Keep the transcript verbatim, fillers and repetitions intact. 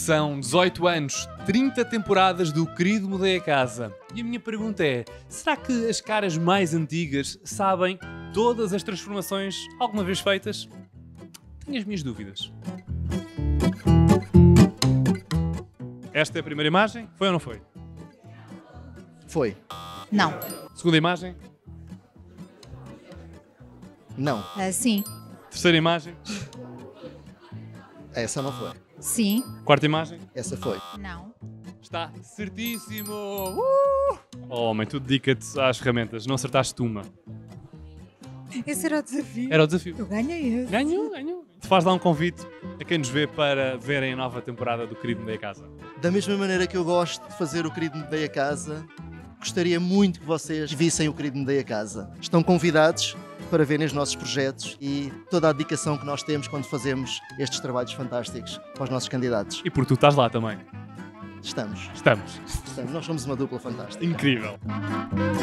São dezoito anos, trinta temporadas do Querido Mudei a Casa. E a minha pergunta é, será que as caras mais antigas sabem todas as transformações alguma vez feitas? Tenho as minhas dúvidas. Esta é a primeira imagem. Foi ou não foi? Foi. Não. Segunda imagem. Não. Ah, sim. Terceira imagem. Essa não foi. Sim. Quarta imagem. Essa foi. Não. Está certíssimo! Uh! Oh, homem, tu dedica-te às ferramentas. Não acertaste uma. Esse era o desafio. Era o desafio. Eu ganhei esse. Ganhou, ganhou. Te faz dar um convite a quem nos vê para verem a nova temporada do Querido Mudei a Casa. Da mesma maneira que eu gosto de fazer o Querido Mudei a Casa, gostaria muito que vocês vissem o Querido Mudei a Casa. Estão convidados para verem os nossos projetos e toda a dedicação que nós temos quando fazemos estes trabalhos fantásticos para os nossos candidatos. E porque tu estás lá também. Estamos. Estamos. Estamos. Nós somos uma dupla fantástica. Incrível.